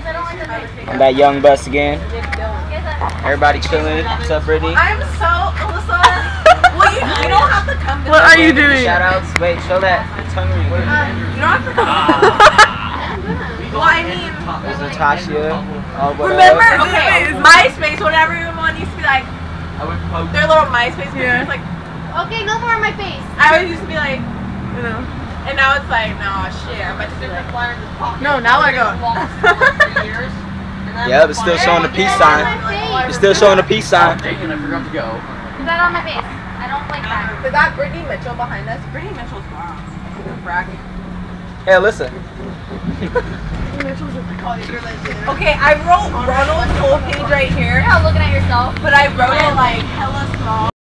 I'm that young bus again. Everybody chilling. What's up, Brittany? I'm so Alyssa. Well, you don't have to come. What are you doing? Shout outs. Wait, show that tongue ring. You don't have to come. Well, I mean, there's Natasha. Oh, remember? Okay, MySpace. When everyone used to be like, their little MySpace pictures, like. Okay, no more on my face. I always used to be like, you know. And now it's like, no, shit. I'm about to be like, no, now I go. Yeah, but still showing the peace sign. You're still showing the peace sign. Put that on my face. I don't like that. Is that Brittany Mitchell behind us? Brittany Mitchell's wow. Bragging. Hey, listen. Okay, I wrote Ronald's whole page right here. You're not looking at yourself. But I wrote it like hella small.